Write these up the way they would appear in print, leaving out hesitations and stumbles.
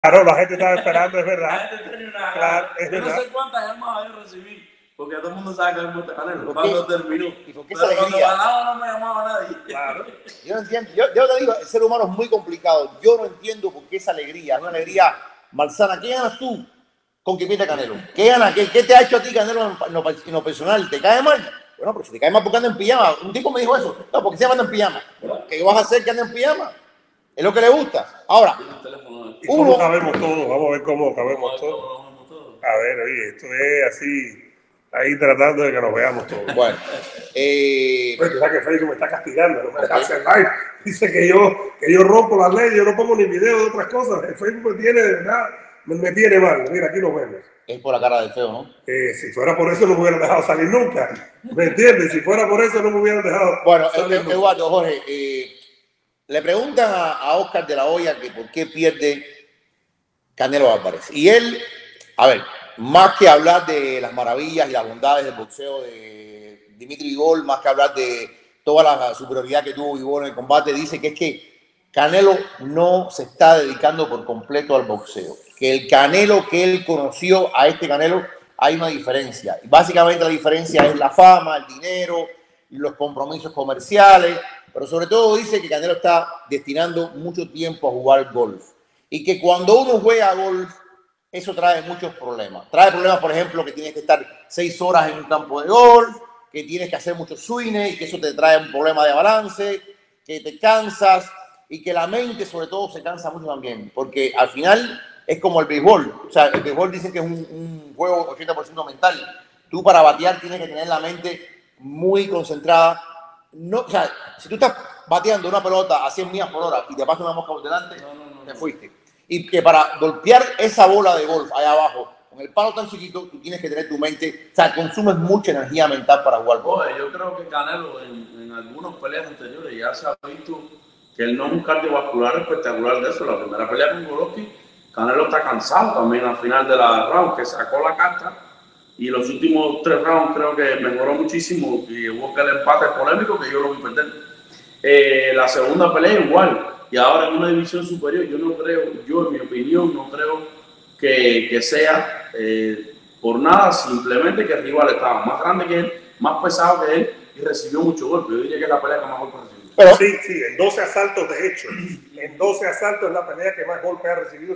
Claro, la gente estaba esperando, es verdad. La gente tenía una Claro, es Yo no verdad. sé cuántas llamadas yo recibí, porque todo el mundo sabe que me gusta Canelo. ¿Por qué? Terminó. ¿Y por qué esa Pero cuando alegría? ganaba no me llamaba nadie. Claro. Yo no entiendo. Yo te digo, el ser humano es muy complicado. Yo no entiendo por qué esa alegría, es una alegría malsana. ¿Qué ganas tú con que pierde Canelo? ¿Qué ganas? ¿Qué te ha hecho a ti Canelo en lo personal? ¿Te cae mal? Bueno, pero si te cae mal porque anda en pijama. Un tipo me dijo eso. No, porque se anda en pijama. Bueno, ¿qué vas a hacer que ande en pijama? Es lo que le gusta. Ahora, ¿Y cómo cabemos todos? Vamos a ver cómo cabemos todos. A ver, oye, esto es así, ahí tratando de que nos veamos todos. Bueno, tú sabes que Facebook me está castigando, no me deja hacer live. Dice que yo rompo las leyes, yo no pongo ni video de otras cosas. El Facebook me tiene, de verdad, me tiene mal. Mira, aquí nos vemos. Es por la cara del feo, ¿no? Si fuera por eso no me hubieran dejado salir nunca. ¿Me entiendes? Si fuera por eso no me hubieran dejado salir nunca. Eduardo, Jorge, le preguntan a Oscar de la Hoya que por qué pierde Canelo Álvarez. Y él, a ver, más que hablar de las maravillas y las bondades del boxeo de Dimitri Bivol, más que hablar de toda la superioridad que tuvo Bivol en el combate, dice que es que Canelo no se está dedicando por completo al boxeo. Que el Canelo que él conoció, a este Canelo, hay una diferencia. Y básicamente la diferencia es la fama, el dinero, los compromisos comerciales, pero sobre todo dice que Canelo está destinando mucho tiempo a jugar golf. Y que cuando uno juega golf, eso trae muchos problemas. Trae problemas, por ejemplo, que tienes que estar 6 horas en un campo de golf, que tienes que hacer muchos swings y que eso te trae un problema de balance, que te cansas y que la mente sobre todo se cansa mucho también, porque al final es como el béisbol. O sea, el béisbol dicen que es un juego 80% mental. Tú para batear tienes que tener la mente muy concentrada. No, o sea, si tú estás bateando una pelota a 100 millas por hora y te pasa una mosca por delante, te fuiste. Y que para golpear esa bola de golf allá abajo, con el palo tan chiquito, tú tienes que tener tu mente, o sea, consumes mucha energía mental para jugar golf. Oye, yo creo que Canelo en algunas peleas anteriores ya se ha visto que él no es un cardiovascular espectacular de eso. La primera pelea con Golovkin, Canelo está cansado también al final de la round, que sacó la carta. Y los últimos 3 rounds creo que mejoró muchísimo y busca el empate polémico que yo lo vi perder. La segunda pelea igual. Y ahora en una división superior, yo no creo, yo en mi opinión, no creo que sea por nada, simplemente que el rival estaba más grande que él, más pesado que él y recibió mucho golpe. Yo diría que es la pelea que más golpe recibió. Pero sí, en 12 asaltos de hecho. En 12 asaltos es la pelea que más golpes ha recibido,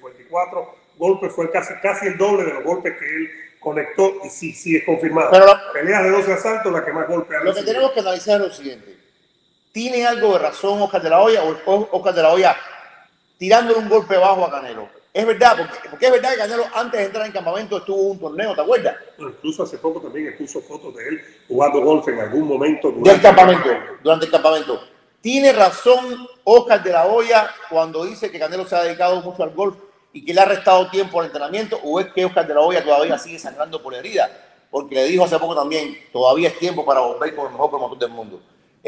154 golpes, fue casi el doble de los golpes que él conectó y sí es confirmado. Pero peleas de 12 asaltos la que más golpes ha recibido. Lo que tenemos que analizar es lo siguiente. ¿Tiene algo de razón Oscar de la Hoya o Oscar de la Hoya tirándole un golpe bajo a Canelo? Es verdad, porque es verdad que Canelo antes de entrar en campamento estuvo en un torneo, ¿te acuerdas? Incluso hace poco también expuso fotos de él jugando golf en algún momento durante el campamento. ¿Tiene razón Oscar de la Hoya cuando dice que Canelo se ha dedicado mucho al golf y que le ha restado tiempo al entrenamiento? ¿O es que Oscar de la Hoya todavía sigue sangrando por la herida? Porque le dijo hace poco también, todavía es tiempo para volver con el mejor promotor del mundo.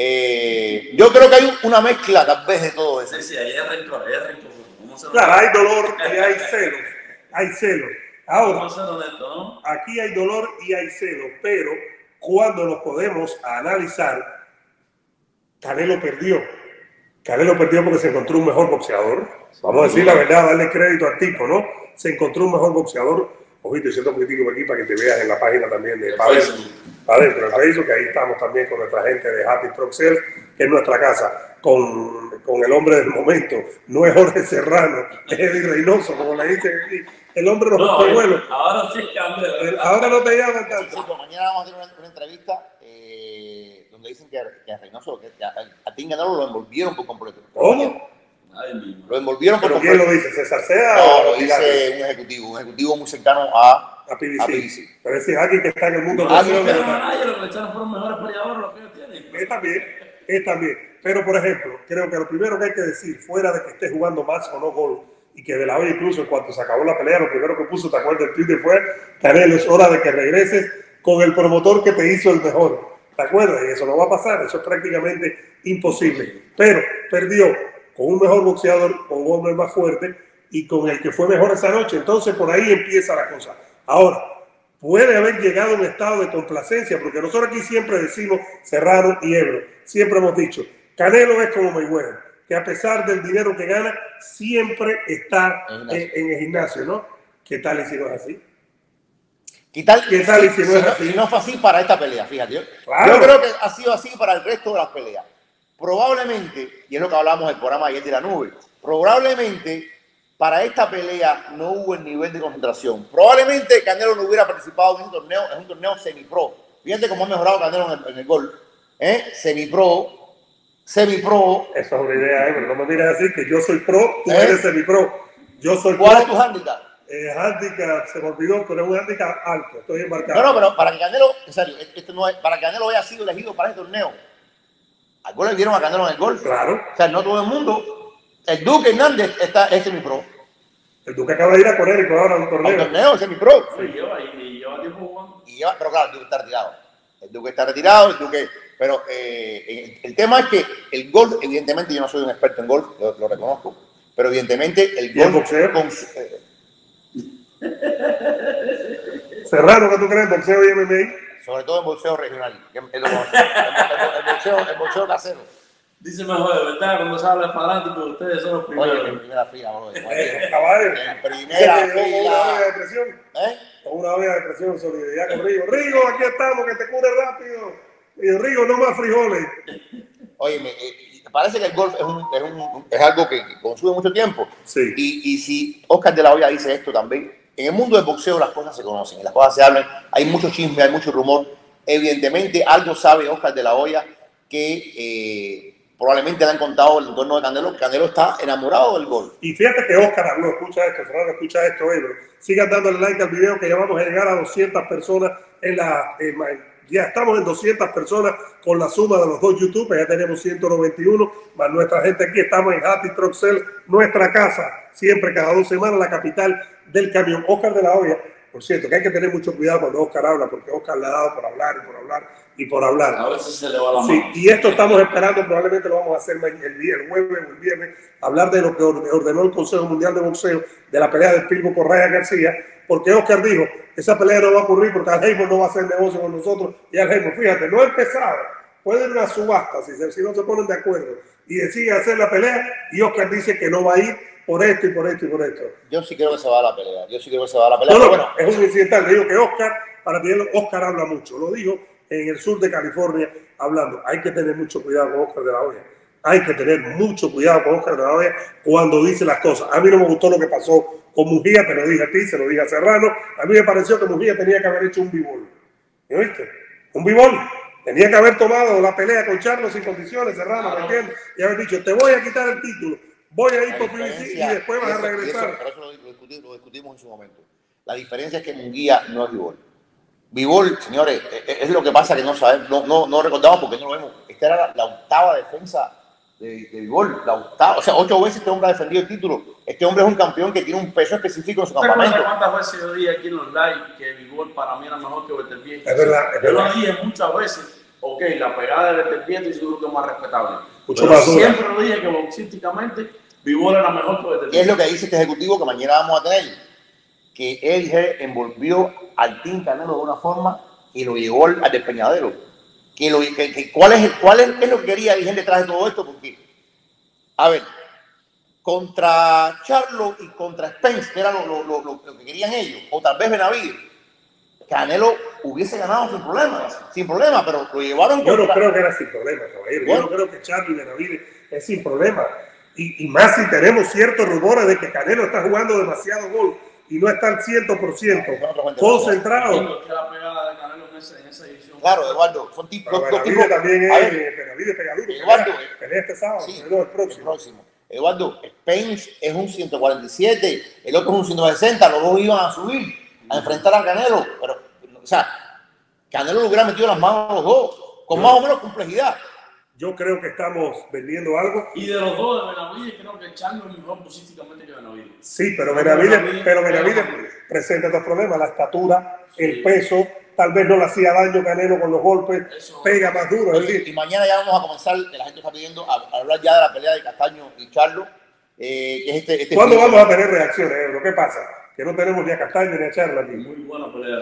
Yo creo que hay una mezcla tal vez de todo eso. Sí, ahí es rencor, Claro, hay dolor y hay celos. Ahora, honesto, ¿no? Aquí hay dolor y hay celos, pero cuando nos podemos analizar, Canelo perdió. Canelo perdió porque se encontró un mejor boxeador. Vamos a decir la verdad, darle crédito al tipo, ¿no? Se encontró un mejor boxeador. Ojito, siento político aquí para que te veas en la página también de adentro del Facebook, que ahí estamos también con nuestra gente de Happy Proxel, que es nuestra casa, con el hombre del momento. No es Jorge Serrano, es Eddie Reynoso, como le dicen aquí. El hombre no fue bueno. Ahora sí cambia. Ahora no te llaman tanto. Sí, mañana vamos a tener una entrevista donde dicen que a Reynoso, que a Tim Canelo lo envolvieron por completo. ¿Cómo? Lo envolvieron por completo. ¿Quién lo dice? ¿César Sea? No, lo dice un ejecutivo muy cercano a PBC. Pero ese es alguien que está en el mundo de los que le echaron fueron mejores peleadores los que ellos tienen. Es también. Pero, por ejemplo, creo que lo primero que hay que decir, fuera de que esté jugando más o no golf, y que de la hoy incluso en cuanto se acabó la pelea, lo primero que puso, ¿te acuerdas? El Twitter fue: Canelo, es hora de que regreses con el promotor que te hizo el mejor. ¿Te acuerdas? Y eso no va a pasar, eso es prácticamente imposible. Pero perdió con un mejor boxeador, con un hombre más fuerte y con el que fue mejor esa noche. Entonces por ahí empieza la cosa. Ahora, puede haber llegado a un estado de complacencia, porque nosotros aquí siempre decimos Serrano y Ebro, siempre hemos dicho, Canelo es como Mayweather. que a pesar del dinero que gana, siempre está en el gimnasio, ¿no? ¿Qué tal y si no es así? ¿Qué tal y si no es así? Si no fue así para esta pelea, fíjate. Claro. Yo creo que ha sido así para el resto de las peleas. Probablemente, y es lo que hablamos en el programa ayer de la nube, probablemente para esta pelea no hubo el nivel de concentración. Probablemente Canelo no hubiera participado en un torneo semi-pro. Fíjate cómo ha mejorado Canelo en el golf. Semi-pro. Eso es una idea, pero no me mires así, que yo soy pro, tú eres semi-pro. Yo soy pro. ¿Cuál es tu handicap? Handicap, se me olvidó, pero es un handicap alto, estoy embarcado. No, pero para que Canelo, en serio, esto no es, para que Canelo haya sido elegido para este torneo, algunos le dieron a Canelo en el golf. Claro. O sea, no todo el mundo. El Duque Hernández es semi-pro. El Duque acaba de ir a Conérico ahora a un torneo. Un torneo semi-pro. Sí, lleva tiempo jugando. Pero claro, el Duque está retirado. El Duque. Pero el tema es que el golf, evidentemente, yo no soy un experto en golf, lo reconozco, pero evidentemente el golf. Serrano, ¿qué tú crees? ¿Boxeo y MMA? Sobre todo en boxeo regional. El boxeo casero. Dice mejor, de verdad, cuando se habla de fanáticos, ustedes son los primeros. Oye, en primera fila, bro. Caballo. En primera fila. Una olla de presión. Una olla de presión, solidaridad con Rigo. Rigo, aquí estamos, que te cure rápido. Y Rigo, no más frijoles. Oye, parece que el golf es algo que consume mucho tiempo. Sí. Y si Oscar de la Hoya dice esto también, en el mundo del boxeo las cosas se conocen, las cosas se hablan, hay mucho chisme, hay mucho rumor. Evidentemente algo sabe Oscar de la Hoya que probablemente le han contado el entorno de Canelo. Canelo está enamorado del golf. Y fíjate que Oscar habló, escucha esto, Fernando, escucha esto, bro. Sigan dándole like al video que ya vamos a llegar a 200 personas ya estamos en 200 personas con la suma de los dos YouTube, ya tenemos 191, más nuestra gente aquí, estamos en Happy Truck Sales, nuestra casa, siempre cada 2 semanas, la capital del camión. Oscar de la Hoya, por cierto, que hay que tener mucho cuidado cuando Oscar habla, porque Oscar le ha dado por hablar y por hablar y por hablar. A veces se le va la mano. Sí, y esto estamos esperando, probablemente lo vamos a hacer el jueves o el viernes, hablar de lo que ordenó el Consejo Mundial de Boxeo, de la pelea de Pilbo con Ryan García, porque Oscar dijo, esa pelea no va a ocurrir porque Alheimor no va a hacer negocio con nosotros, y Alheimor, fíjate, no ha empezado, puede ir una subasta si no se ponen de acuerdo, y decide hacer la pelea, y Oscar dice que no va a ir por esto y por esto y por esto. Yo sí creo que se va a la pelea, No, bueno, es un incidental, le digo que Oscar, para ti Oscar habla mucho, lo dijo en el sur de California, hablando, hay que tener mucho cuidado con Oscar de la Hoya. Hay que tener mucho cuidado con Oscar de la Hoya cuando dice las cosas. A mí no me gustó lo que pasó con Mujía, te lo dije a ti, se lo dije a Serrano. A mí me pareció que Mujía tenía que haber hecho un bivol. ¿Me oíste? Un bivol. Tenía que haber tomado la pelea con Charlo sin condiciones, Serrano, ¿me entiendes? Y haber dicho, te voy a quitar el título, voy a ir por PBC y después vas a regresar. Pero eso lo discutimos en su momento. La diferencia es que Munguía no es bivol. Bivol, señores, es lo que pasa que no sabemos, no recordamos porque no lo vemos. Esta era la octava defensa de Bivol, la octava, o sea, 8 veces este hombre ha defendido el título. Este hombre es un campeón que tiene un peso específico en su campamento. ¿Cuántas veces yo dije aquí en los live que Bivol para mí era mejor que Beterbiev? Es verdad, yo lo dije muchas veces. Ok, la pegada de Beterbiev estoy seguro que es más respetable. Mucho más dura. Siempre lo dije que boxísticamente Bivol era mejor que Beterbiev. ¿Qué es lo que dice este ejecutivo que mañana vamos a tener? Que él envolvió al Team Canelo de una forma y lo llevó al despeñadero. ¿Cuál es lo que quería el gente detrás de todo esto? Porque, a ver, contra Charlo y contra Spence, que era lo que querían ellos, o tal vez Benavides, Canelo hubiese ganado sin problema, pero lo llevaron Yo no creo que era sin problema, caballero. Yo no creo que Charlo y Benavides es sin problema. Y más si tenemos ciertos rumores de que Canelo está jugando demasiado golf y no está al 100% concentrado. Que la pegada de Canelo en esa edición. Claro, Eduardo, son tipos. Benavides también es Benavides pegaduro. Eduardo, pelea este sábado, sí, el próximo. Eduardo, Spence es un 147, el otro es un 160, los dos iban a subir a enfrentar a Canelo, pero, o sea, Canelo le hubiera metido las manos a los dos, con más o menos complejidad. Yo creo que estamos vendiendo algo. Y de los dos de Benavides, creo que Charlo es mejor boxísticamente que Benavides. Sí, pero Benavides presenta otros problemas, la estatura, el peso, tal vez no le hacía daño Canelo con los golpes, pega más duro. Y mañana ya vamos a comenzar, la gente está pidiendo a hablar ya de la pelea de Castaño y Charlo. Que es este ¿Cuándo vamos a tener reacciones, Ebro? ¿Qué pasa? Que no tenemos ni a Castaño ni a Charlo aquí. Muy buena pelea.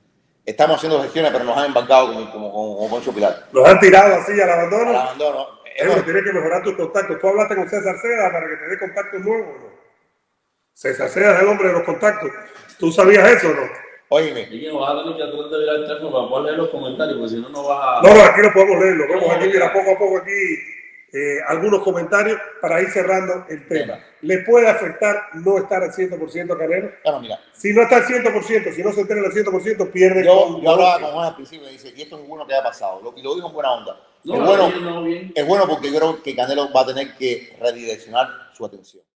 Estamos haciendo gestiones, pero nos han embarcado como Poncio Pilar. ¿Los han tirado así al abandono? Al abandono. Tienes que mejorar tus contactos. Tú hablaste con César Seda para que te dé contactos nuevos, ¿no? César Seda es el hombre de los contactos. ¿Tú sabías eso o no? Óyeme. Y que vas a tener que tratar de virar el teléfono para poder leer los comentarios, porque si no, no vas a... No, aquí no podemos leerlo. Vemos aquí, mira, poco a poco aquí algunos comentarios para ir cerrando el tema. ¿Le puede afectar no estar al 100% Canelo? Bueno, mira. Si no está al 100%, si no se entera al 100%, pierde. Yo hablaba con Juan al principio y me dice, y esto es bueno que haya pasado. Y lo dijo en buena onda. No, es bueno porque yo creo que Canelo va a tener que redireccionar su atención.